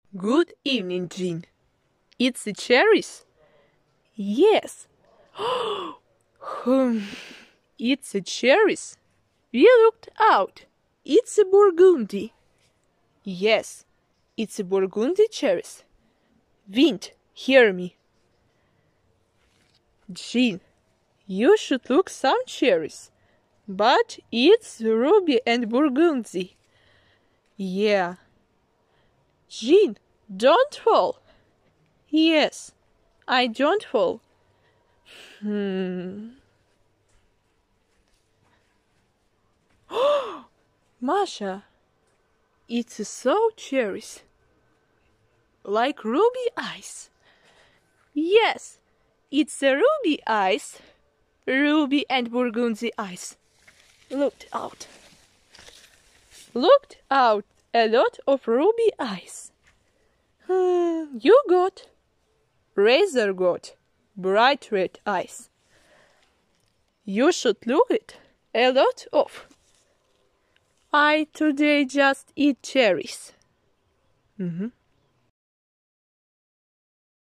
Good evening, Jean. It's the cherries? Yes. It's the cherries. We looked out. It's a burgundy. Yes, it's a burgundy cherries. Wind, hear me. Jean, you should look some cherries. But it's ruby and burgundy. Yeah. Jean, don't fall. Yes, I don't fall. Masha, it's so cherries. Like ruby ice. Yes, it's a ruby ice. Ruby and burgundy ice. Looked out. Looked out a lot of ruby ice. You got. Razor got bright red eyes. You should look it a lot of. I today just eat cherries.